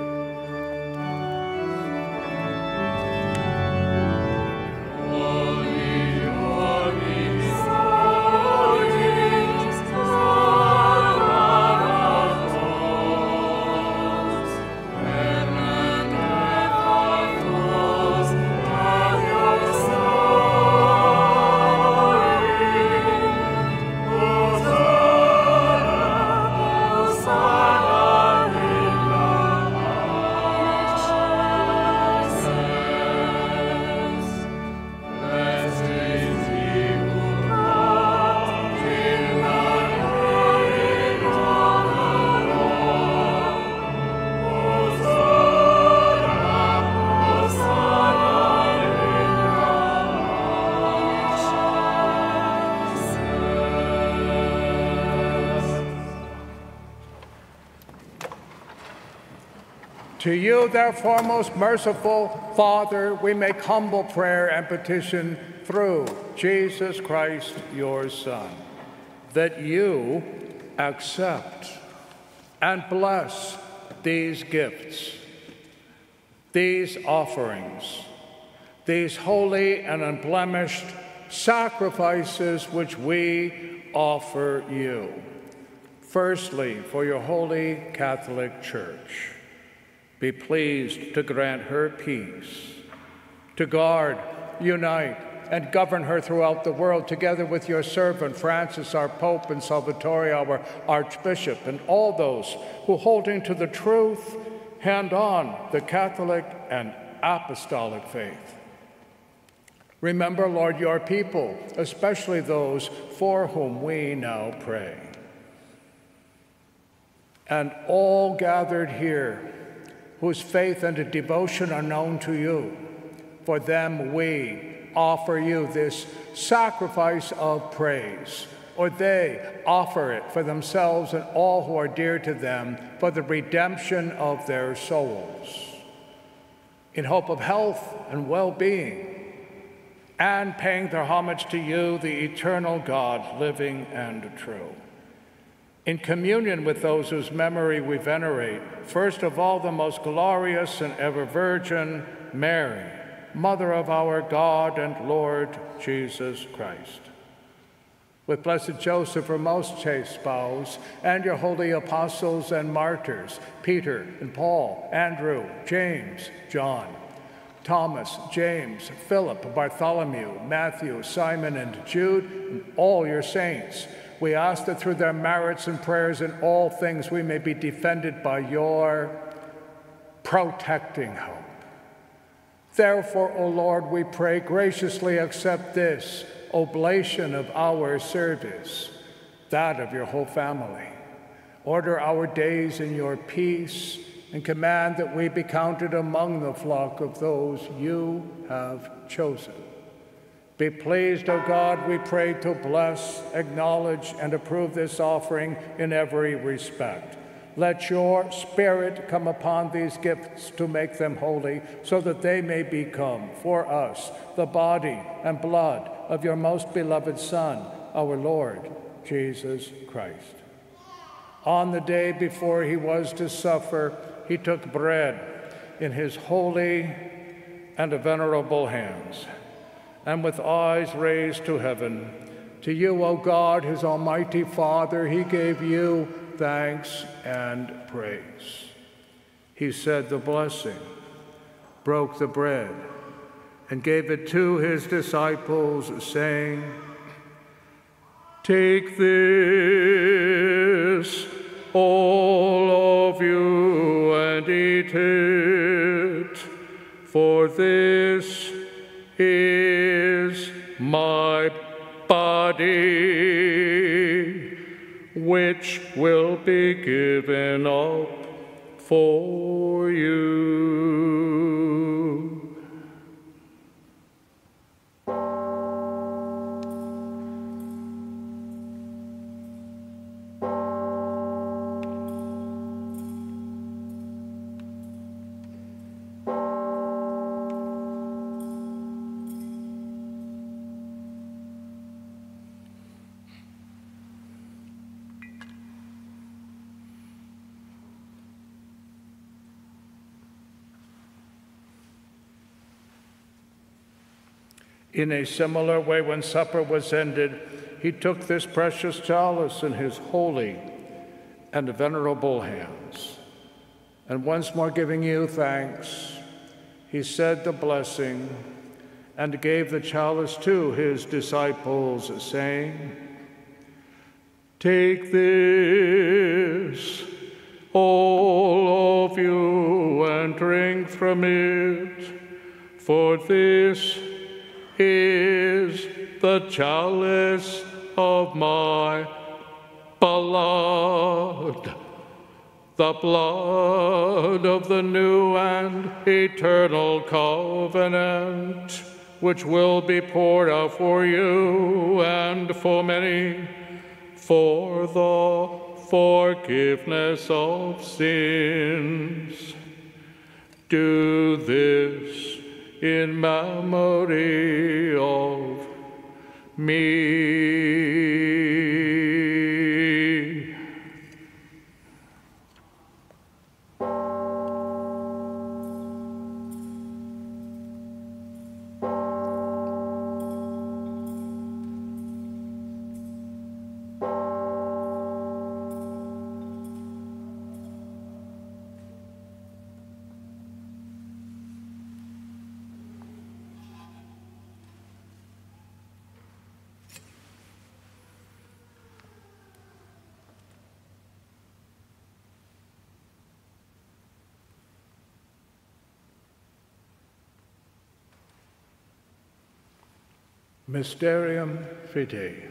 To you, therefore, most merciful Father, we make humble prayer and petition through Jesus Christ, your Son, that you accept and bless these gifts, these offerings, these holy and unblemished sacrifices which we offer you. Firstly, for your holy Catholic Church. Be pleased to grant her peace, to guard, unite, and govern her throughout the world, together with your servant Francis, our Pope, and Salvatore, our Archbishop, and all those who, holding to the truth, hand on the Catholic and Apostolic faith. Remember, Lord, your people, especially those for whom we now pray. And all gathered here, whose faith and devotion are known to you. For them we offer you this sacrifice of praise, or they offer it for themselves and all who are dear to them for the redemption of their souls, in hope of health and well-being, and paying their homage to you, the eternal God, living and true. In communion with those whose memory we venerate, first of all the most glorious and ever Virgin, Mary, Mother of our God and Lord Jesus Christ. With Blessed Joseph, her most chaste spouse, and your holy apostles and martyrs, Peter and Paul, Andrew, James, John, Thomas, James, Philip, Bartholomew, Matthew, Simon, and Jude, and all your saints, we ask that through their merits and prayers in all things we may be defended by your protecting hope. Therefore, O Lord, we pray, graciously accept this oblation of our service, that of your whole family. Order our days in your peace, and command that we be counted among the flock of those you have chosen. Be pleased, O God, we pray, to bless, acknowledge, and approve this offering in every respect. Let your Spirit come upon these gifts to make them holy, so that they may become for us the body and blood of your most beloved Son, our Lord Jesus Christ. On the day before he was to suffer, he took bread in his holy and venerable hands, and with eyes raised to heaven, to you, O God, his almighty Father, he gave you thanks and praise. He said the blessing, broke the bread, and gave it to his disciples, saying, "Take this, all of you, and eat it, for this is my body, which will be given up for you." In a similar way, when supper was ended, he took this precious chalice in his holy and venerable hands, and once more giving you thanks, he said the blessing and gave the chalice to his disciples, saying, "Take this, all of you, and drink from it, for this is the chalice of my blood, the blood of the new and eternal covenant, which will be poured out for you and for many for the forgiveness of sins. Do this in memory of me." Mysterium Fidei.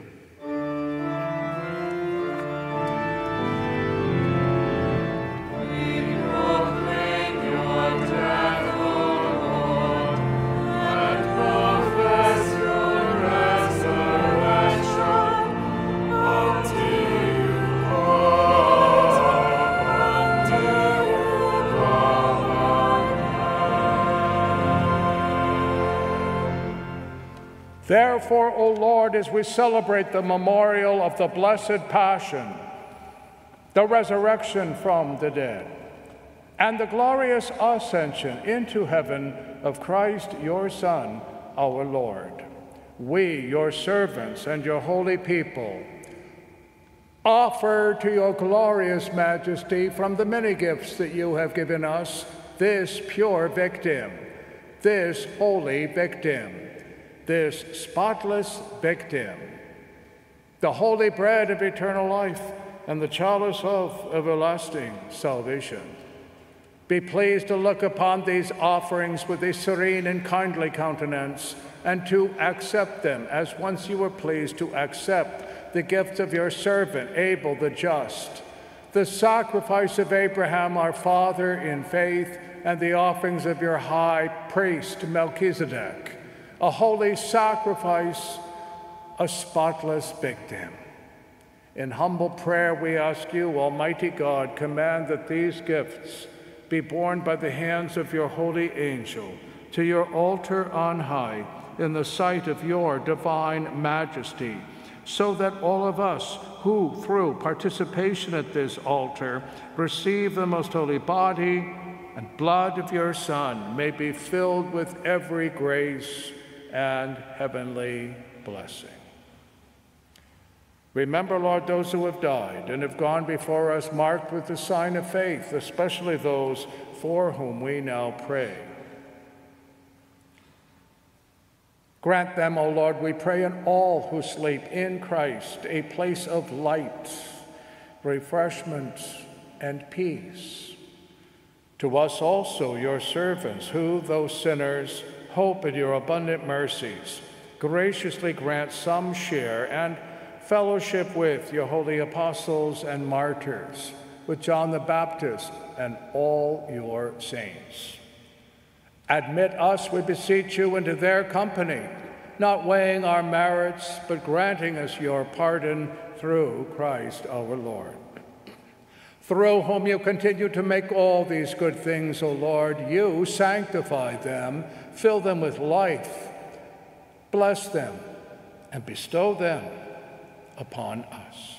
Therefore, O Lord, as we celebrate the memorial of the Blessed Passion the resurrection from the dead, and the glorious ascension into heaven of Christ, your Son, our Lord. We, your servants and your holy people, offer to your glorious majesty from the many gifts that you have given us this pure victim, this holy victim, this spotless victim, the holy bread of eternal life and the chalice of everlasting salvation. Be pleased to look upon these offerings with a serene and kindly countenance, and to accept them as once you were pleased to accept the gifts of your servant Abel the just, the sacrifice of Abraham our father in faith, and the offerings of your high priest Melchizedek, a holy sacrifice, a spotless victim. In humble prayer we ask you, Almighty God, command that these gifts be borne by the hands of your holy angel to your altar on high in the sight of your divine majesty, so that all of us who, through participation at this altar, receive the most holy body and blood of your Son, may be filled with every grace and heavenly blessing. Remember, Lord, those who have died and have gone before us marked with the sign of faith, especially those for whom we now pray. Grant them, O Lord, we pray, and all who sleep in Christ, a place of light, refreshment, and peace. To us also, your servants, who, though sinners, hope in your abundant mercies, graciously grant some share and fellowship with your holy apostles and martyrs, with John the Baptist and all your saints. Admit us, we beseech you, into their company, not weighing our merits, but granting us your pardon through Christ our Lord, through whom you continue to make all these good things, O Lord. You sanctify them, fill them with life, bless them, and bestow them upon us.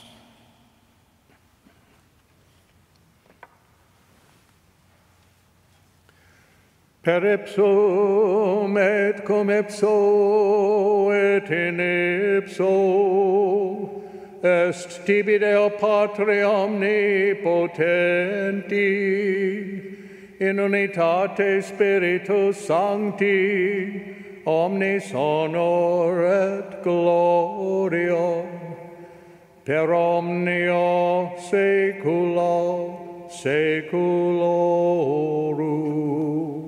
Per ipsum et cum ipso et in ipso est tibi Deo Patri omnipotenti, in unitate Spiritus Sancti, omnis honor et gloria, per omnia saecula saeculorum.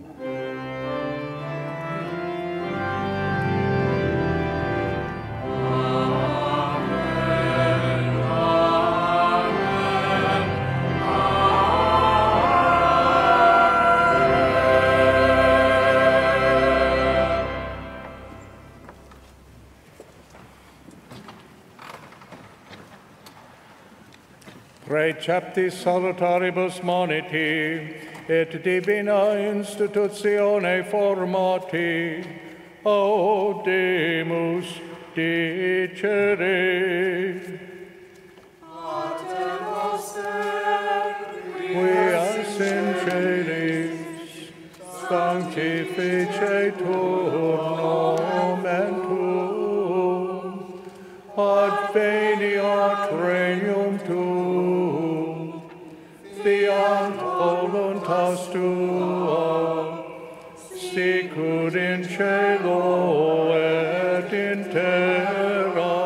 Receptis salutaribus moniti, et divina institutione formati, audemus dicere. Pater noster, Quias in celis, sanctificetur nomen tuum, adveniat regnum tuum, fiat voluntas tua, sicut in cielo et in terra.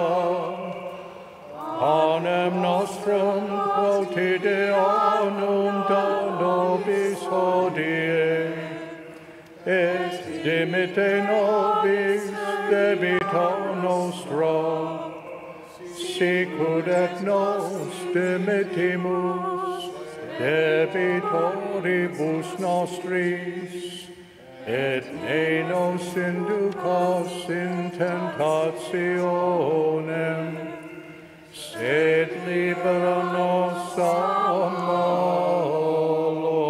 Panem nostrum quotidianum da nobis hodie, et dimitte nobis debita nostra, sicut et nos dimittimus debitoribus nostris, et ne nos inducas in tentationem, sed libera nos a malo.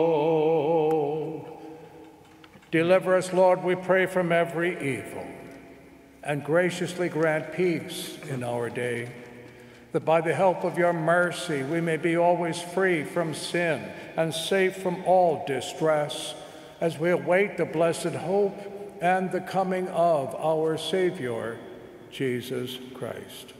Deliver us, Lord, we pray, from every evil, and graciously grant peace in our day, that by the help of your mercy we may be always free from sin and safe from all distress, as we await the blessed hope and the coming of our Savior, Jesus Christ.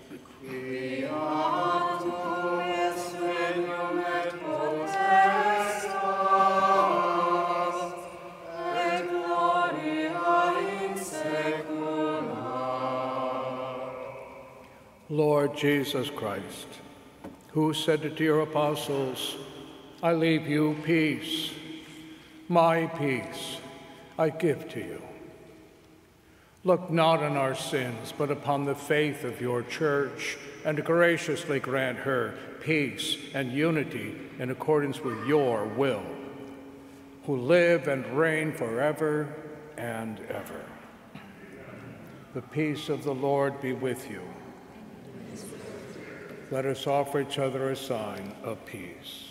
Lord Jesus Christ, who said to your apostles, I leave you peace, my peace I give to you. Look not on our sins, but upon the faith of your church, and graciously grant her peace and unity in accordance with your will, who live and reign forever and ever. The peace of the Lord be with you. Let us offer each other a sign of peace.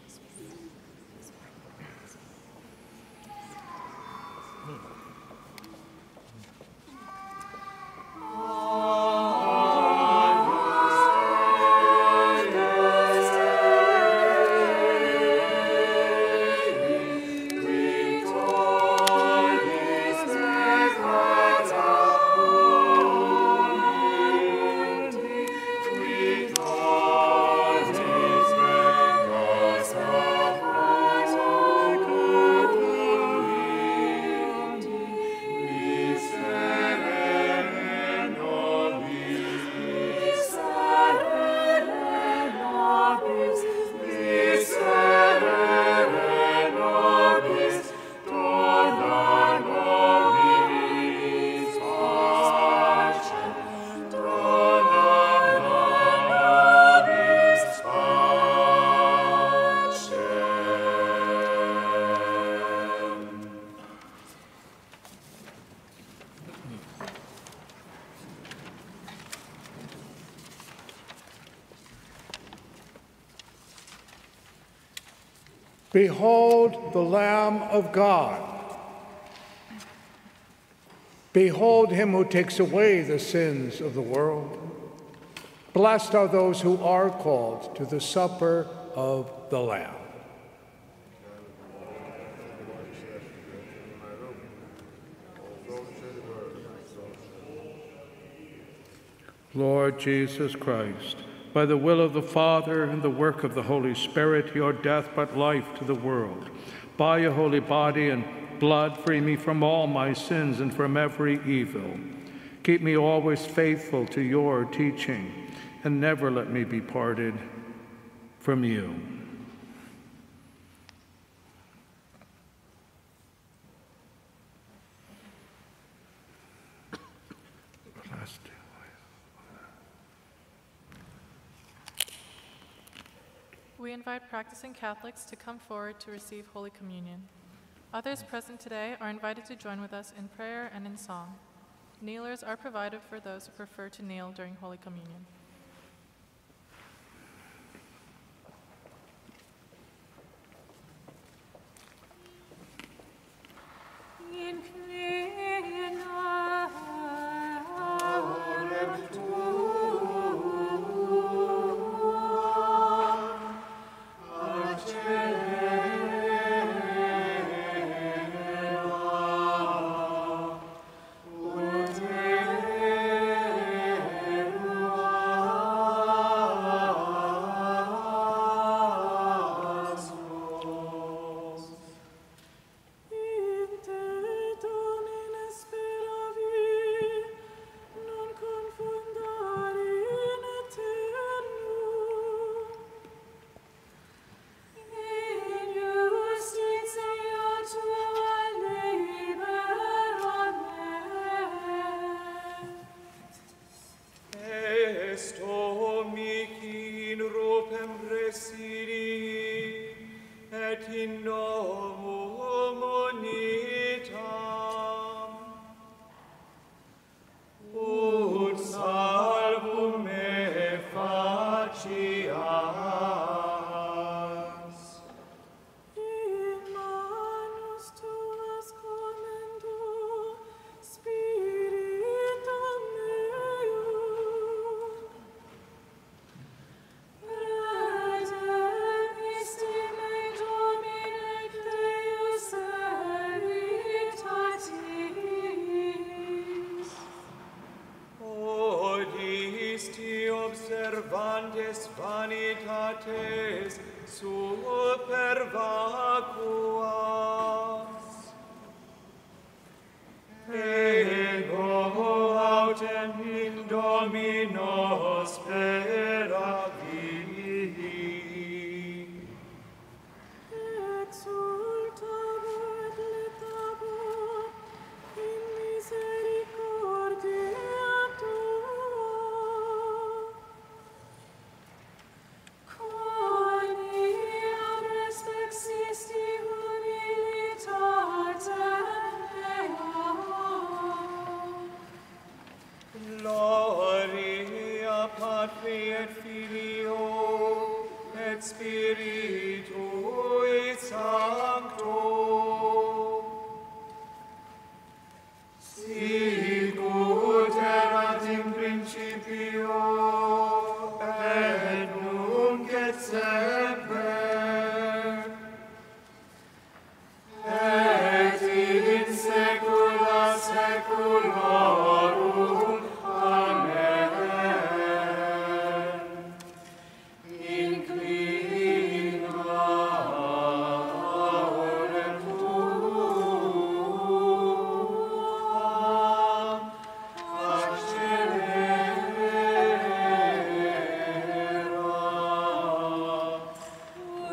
Behold the Lamb of God. Behold him who takes away the sins of the world. Blessed are those who are called to the supper of the Lamb. Lord Jesus Christ, by the will of the Father and the work of the Holy Spirit, your death but life to the world. By your holy body and blood, free me from all my sins and from every evil. Keep me always faithful to your teaching, and never let me be parted from you. We invite practicing Catholics to come forward to receive Holy Communion. Others present today are invited to join with us in prayer and in song. Kneelers are provided for those who prefer to kneel during Holy Communion. Patres super vacuas. Ego autem in Domino speravi. Exultavor et letabor in misericordia tua. Quae abres vexisti humilitatem ea. Gloria Patri et Filio et Spiritui Sancto. Sicut erat in principio et nunc et semper et in saecula saeculorum. Amen. Inclina orem tuam, accelera.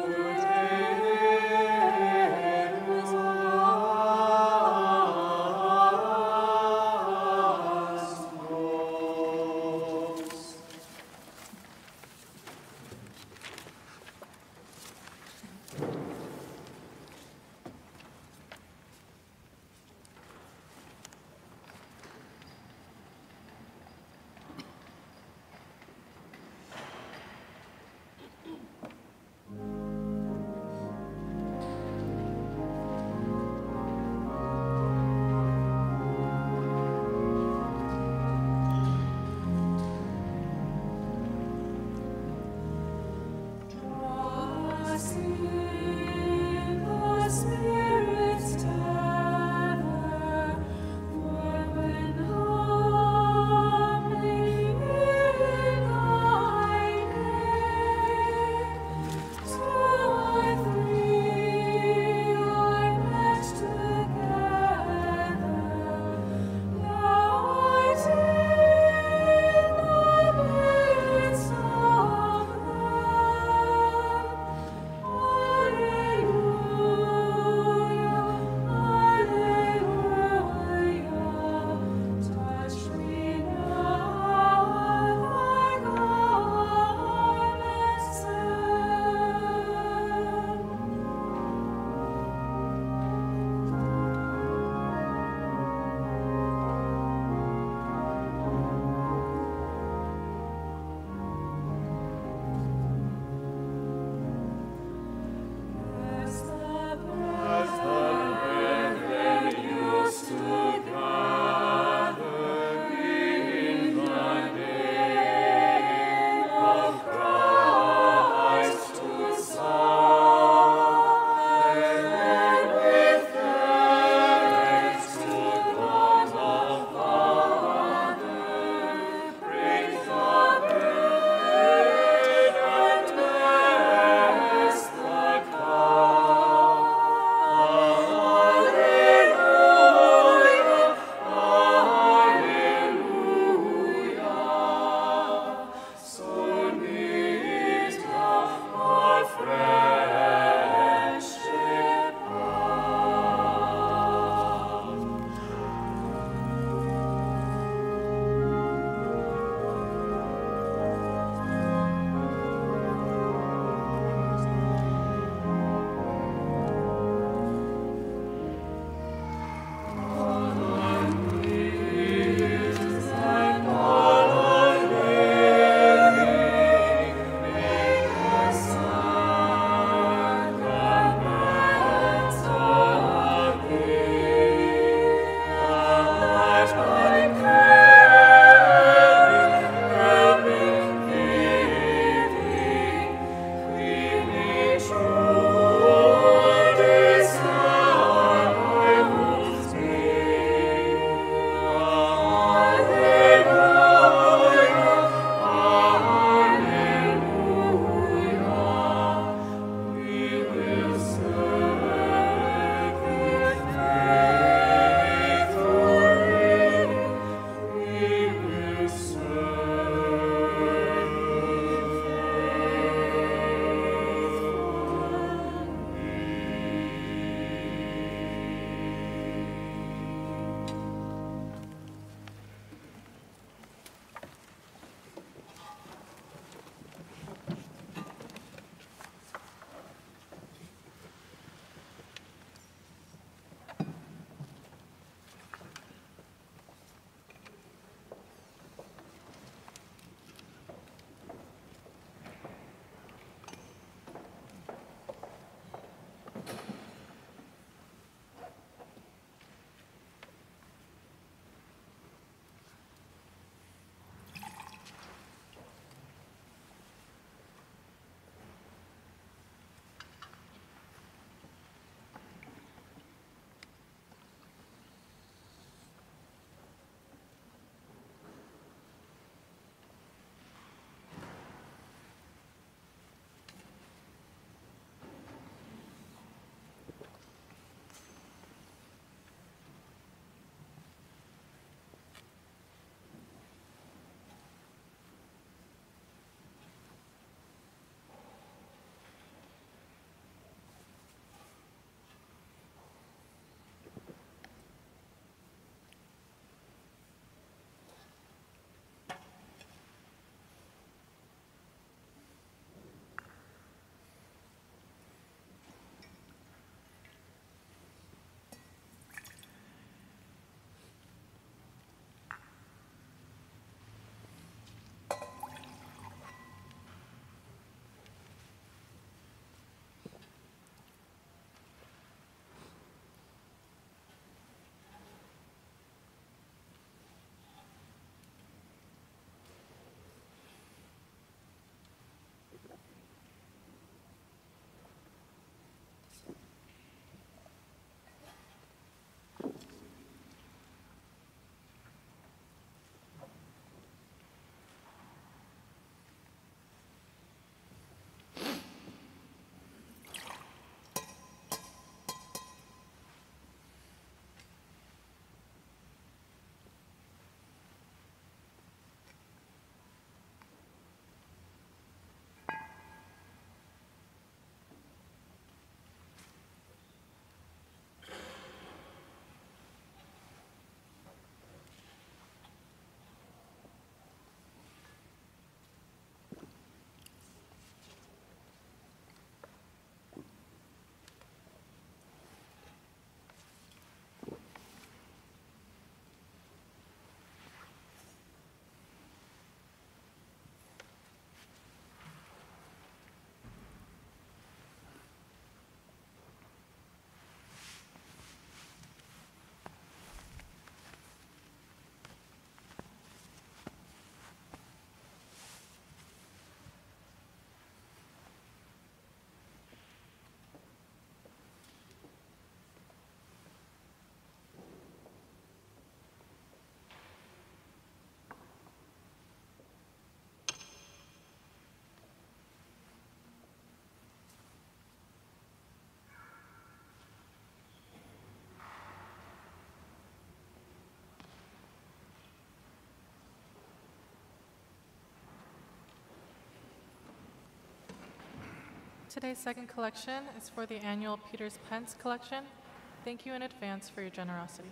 Today's second collection is for the annual Peters Pence collection. Thank you in advance for your generosity.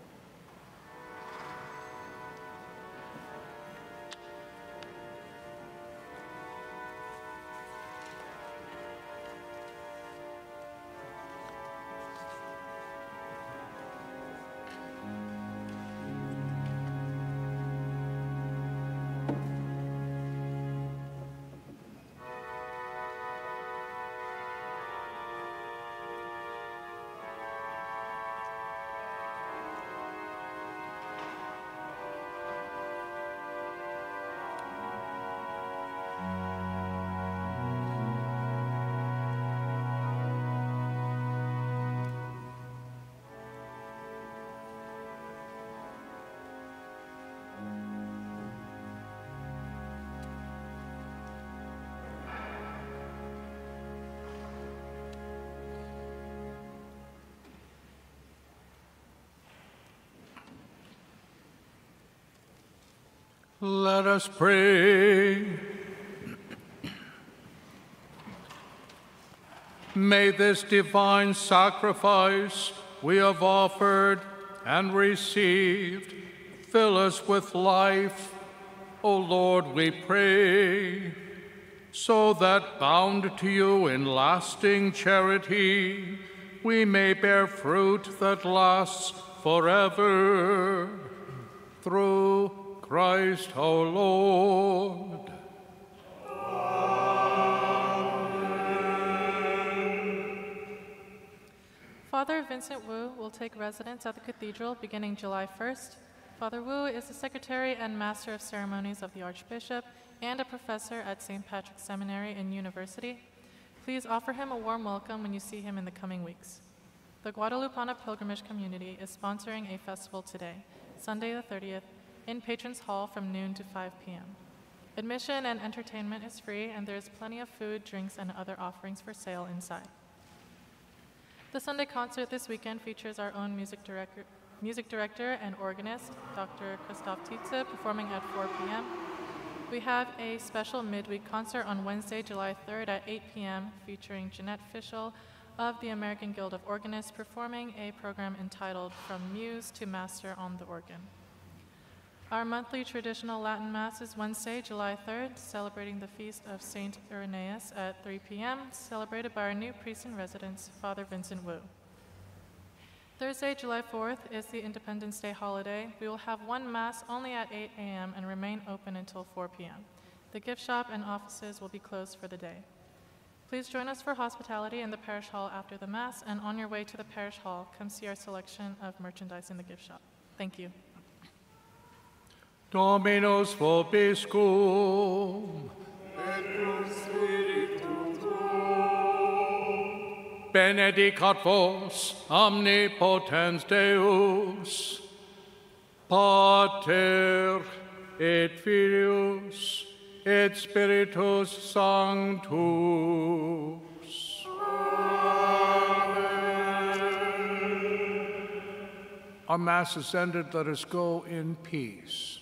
Let us pray. May this divine sacrifice we have offered and received fill us with life, O Lord, we pray, so that, bound to you in lasting charity, we may bear fruit that lasts forever. Through Christ our Lord. Father Vincent Wu will take residence at the cathedral beginning July first. Father Wu is the Secretary and Master of Ceremonies of the Archbishop and a professor at Saint Patrick's Seminary and University. Please offer him a warm welcome when you see him in the coming weeks. The Guadalupana Pilgrimage Community is sponsoring a festival today, Sunday the thirtieth, in Patrons Hall from noon to five p m Admission and entertainment is free, and there is plenty of food, drinks, and other offerings for sale inside. The Sunday concert this weekend features our own music director, music director and organist, Doctor Christoph Tietze, performing at four p m We have a special midweek concert on Wednesday, July third at eight p m featuring Jeanette Fischel of the American Guild of Organists performing a program entitled From Muse to Master on the Organ. Our monthly traditional Latin Mass is Wednesday, July third, celebrating the feast of Saint Irenaeus at three p m, celebrated by our new priest in residence, Father Vincent Wu. Thursday, July fourth is the Independence Day holiday. We will have one Mass only at eight a m and remain open until four p m The gift shop and offices will be closed for the day. Please join us for hospitality in the parish hall after the Mass, and on your way to the parish hall, come see our selection of merchandise in the gift shop. Thank you. Dominus vobiscum. Et cum spiritu tuo. Benedicat vos omnipotens Deus, Pater et Filius et Spiritus Sanctus. Amen. Our Mass is ended. Let us go in peace.